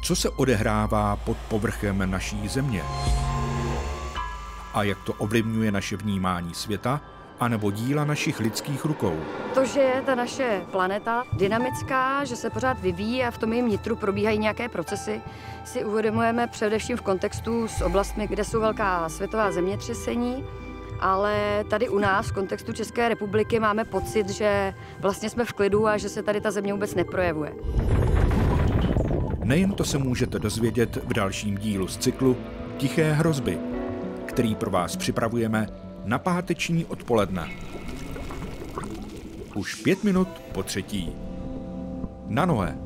Co se odehrává pod povrchem naší Země? A jak to ovlivňuje naše vnímání světa anebo díla našich lidských rukou? To, že je ta naše planeta dynamická, že se pořád vyvíjí a v tom jejím nitru probíhají nějaké procesy, si uvědomujeme především v kontextu s oblastmi, kde jsou velká světová zemětřesení, ale tady u nás v kontextu České republiky máme pocit, že vlastně jsme v klidu a že se tady ta země vůbec neprojevuje. Nejen to se můžete dozvědět v dalším dílu z cyklu Tiché hrozby, který pro vás připravujeme na páteční odpoledne. Už 5 minut po 3. Na nohe.